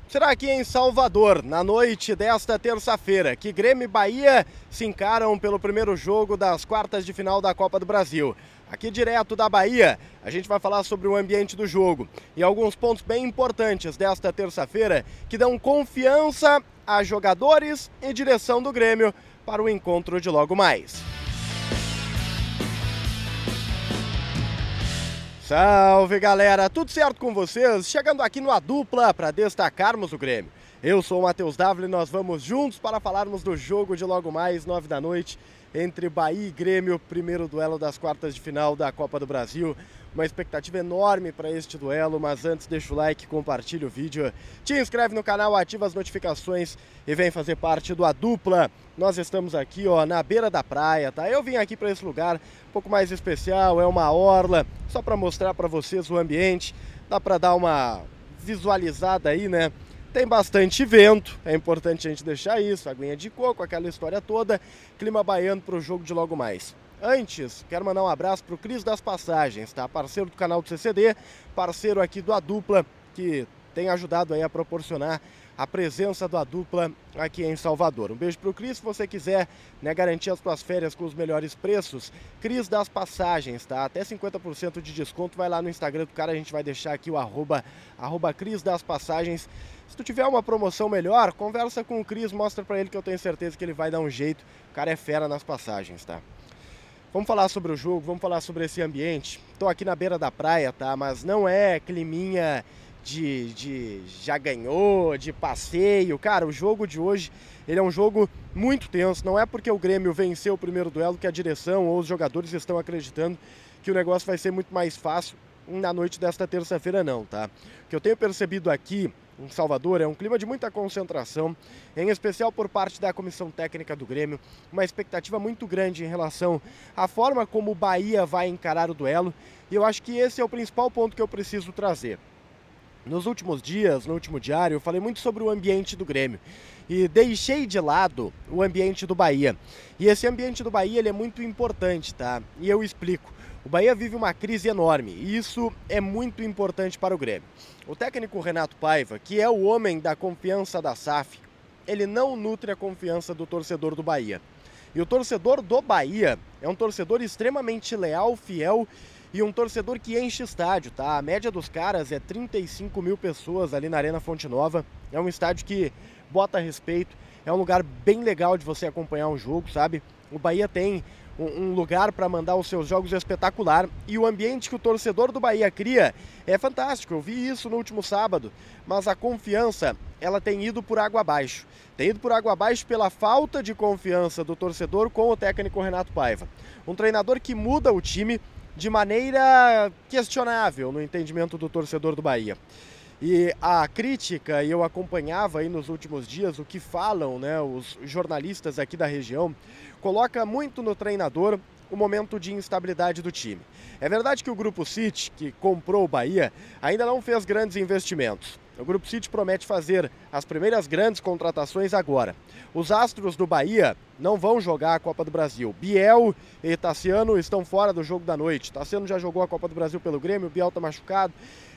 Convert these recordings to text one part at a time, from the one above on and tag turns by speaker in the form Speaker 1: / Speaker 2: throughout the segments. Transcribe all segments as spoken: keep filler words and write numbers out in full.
Speaker 1: Será aqui em Salvador, na noite desta terça-feira, que Grêmio e Bahia se encaram pelo primeiro jogo das quartas de final da Copa do Brasil. Aqui direto da Bahia, a gente vai falar sobre o ambiente do jogo e alguns pontos bem importantes desta terça-feira que dão confiança a jogadores e direção do Grêmio para o encontro de logo mais. Salve galera, tudo certo com vocês? Chegando aqui no A Dupla para destacarmos o Grêmio. Eu sou o Matheus Dávila e nós vamos juntos para falarmos do jogo de logo mais, nove da noite, entre Bahia e Grêmio, primeiro duelo das quartas de final da Copa do Brasil. Uma expectativa enorme para este duelo, mas antes deixa o like, compartilha o vídeo, te inscreve no canal, ativa as notificações e vem fazer parte do A Dupla. Nós estamos aqui ó, na beira da praia, tá? Eu vim aqui para esse lugar um pouco mais especial, é uma orla, só para mostrar para vocês o ambiente, dá para dar uma visualizada aí, né? Tem bastante vento, é importante a gente deixar isso, aguinha de coco, aquela história toda, clima baiano para o jogo de logo mais. Antes, quero mandar um abraço para o Cris das Passagens, tá? Parceiro do canal do C C D, parceiro aqui do A Dupla, que tem ajudado aí a proporcionar a presença do A Dupla aqui em Salvador. Um beijo para o Cris, se você quiser né, garantir as suas férias com os melhores preços, Cris das Passagens, tá? Até cinquenta por cento de desconto, vai lá no Instagram do cara, a gente vai deixar aqui o arroba, arroba Cris das Passagens. Se tu tiver uma promoção melhor, conversa com o Cris, mostra para ele que eu tenho certeza que ele vai dar um jeito, o cara é fera nas passagens, tá? Vamos falar sobre o jogo, vamos falar sobre esse ambiente. Tô aqui na beira da praia, tá? Mas não é climinha de, de já ganhou, de passeio. Cara, o jogo de hoje, ele é um jogo muito tenso. Não é porque o Grêmio venceu o primeiro duelo que a direção ou os jogadores estão acreditando que o negócio vai ser muito mais fácil na noite desta terça-feira, não, tá? O que eu tenho percebido aqui em Salvador é um clima de muita concentração, em especial por parte da comissão técnica do Grêmio, uma expectativa muito grande em relação à forma como o Bahia vai encarar o duelo, e eu acho que esse é o principal ponto que eu preciso trazer. Nos últimos dias, no último diário, eu falei muito sobre o ambiente do Grêmio e deixei de lado o ambiente do Bahia. E esse ambiente do Bahia ele é muito importante, tá? E eu explico. O Bahia vive uma crise enorme e isso é muito importante para o Grêmio. O técnico Renato Paiva, que é o homem da confiança da S A F, ele não nutre a confiança do torcedor do Bahia. E o torcedor do Bahia é um torcedor extremamente leal, fiel e um torcedor que enche estádio, tá? A média dos caras é trinta e cinco mil pessoas ali na Arena Fonte Nova. É um estádio que bota respeito, é um lugar bem legal de você acompanhar um jogo, sabe? O Bahia tem um lugar para mandar os seus jogos espetacular e o ambiente que o torcedor do Bahia cria é fantástico. Eu vi isso no último sábado, mas a confiança ela tem ido por água abaixo. Tem ido por água abaixo pela falta de confiança do torcedor com o técnico Renato Paiva. Um treinador que muda o time de maneira questionável no entendimento do torcedor do Bahia. E a crítica, e eu acompanhava aí nos últimos dias o que falam né, os jornalistas aqui da região, coloca muito no treinador o momento de instabilidade do time. É verdade que o Grupo City, que comprou o Bahia, ainda não fez grandes investimentos. O Grupo City promete fazer as primeiras grandes contratações agora. Os astros do Bahia não vão jogar a Copa do Brasil. Biel e Tassiano estão fora do jogo da noite. Tassiano já jogou a Copa do Brasil pelo Grêmio, o Biel está machucado.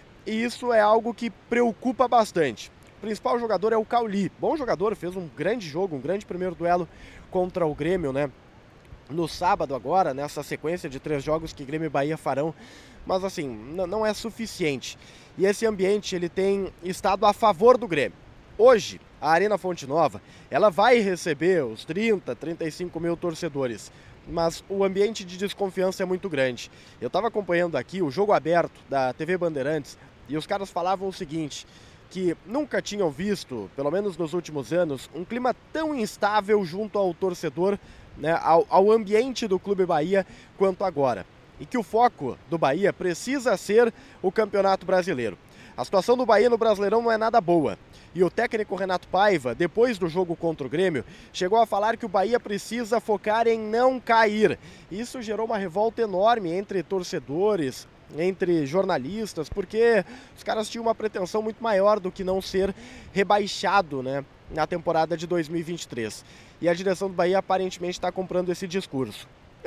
Speaker 1: E isso é algo que preocupa bastante. O principal jogador é o Cauli. Bom jogador, fez um grande jogo, um grande primeiro duelo contra o Grêmio, né? No sábado agora, nessa sequência de três jogos que Grêmio e Bahia farão. Mas assim, não é suficiente. E esse ambiente, ele tem estado a favor do Grêmio. Hoje, a Arena Fonte Nova, ela vai receber os trinta, trinta e cinco mil torcedores. Mas o ambiente de desconfiança é muito grande. Eu estava acompanhando aqui o jogo aberto da T V Bandeirantes e os caras falavam o seguinte, que nunca tinham visto, pelo menos nos últimos anos, um clima tão instável junto ao torcedor, né, ao, ao ambiente do Clube Bahia quanto agora. E que o foco do Bahia precisa ser o Campeonato Brasileiro. A situação do Bahia no Brasileirão não é nada boa. E o técnico Renato Paiva, depois do jogo contra o Grêmio, chegou a falar que o Bahia precisa focar em não cair. Isso gerou uma revolta enorme entre torcedores, entre jornalistas, porque os caras tinham uma pretensão muito maior do que não ser rebaixado, né, na temporada de dois mil e vinte e três. E a direção do Bahia aparentemente está comprando esse discurso.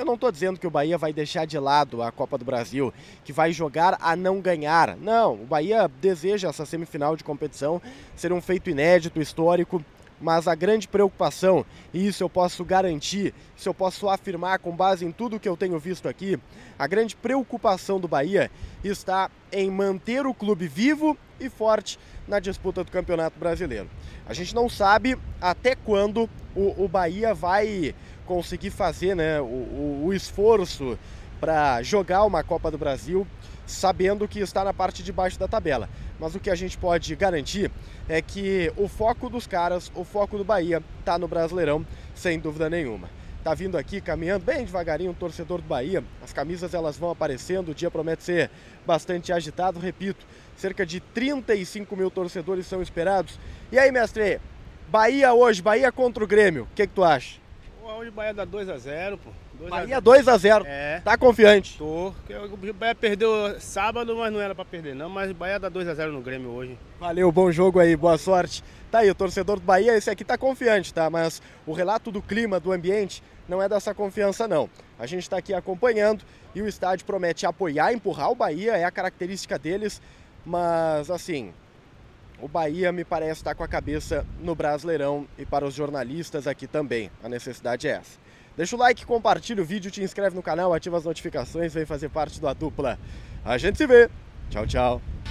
Speaker 1: Eu não estou dizendo que o Bahia vai deixar de lado a Copa do Brasil, que vai jogar a não ganhar. Não, o Bahia deseja essa semifinal de competição ser um feito inédito, histórico, mas a grande preocupação, e isso eu posso garantir, isso eu posso afirmar com base em tudo que eu tenho visto aqui, a grande preocupação do Bahia está em manter o clube vivo e forte na disputa do Campeonato Brasileiro. A gente não sabe até quando o, o Bahia vai conseguir fazer, né, o, o, o esforço para jogar uma Copa do Brasil, sabendo que está na parte de baixo da tabela. Mas o que a gente pode garantir é que o foco dos caras, o foco do Bahia, está no Brasileirão, sem dúvida nenhuma. Tá vindo aqui, caminhando bem devagarinho, o torcedor do Bahia. As camisas elas vão aparecendo, o dia promete ser bastante agitado. Repito, cerca de trinta e cinco mil torcedores são esperados. E aí, mestre, Bahia hoje, Bahia contra o Grêmio, o que que tu acha?
Speaker 2: Hoje o Bahia dá dois a zero, pô.
Speaker 1: Bahia dois a zero,
Speaker 2: é.
Speaker 1: Tá confiante?
Speaker 2: Tô. O Bahia perdeu sábado, mas não era pra perder não, mas o Bahia dá dois a zero no Grêmio hoje.
Speaker 1: Valeu, bom jogo aí, boa sorte. Tá aí, o torcedor do Bahia, esse aqui tá confiante, tá? Mas o relato do clima, do ambiente, não é dessa confiança não. A gente tá aqui acompanhando e o estádio promete apoiar, empurrar o Bahia, é a característica deles, mas assim, o Bahia me parece estar com a cabeça no Brasileirão e para os jornalistas aqui também, a necessidade é essa. Deixa o like, compartilha o vídeo, te inscreve no canal, ativa as notificações, vem fazer parte da dupla. A gente se vê. Tchau, tchau.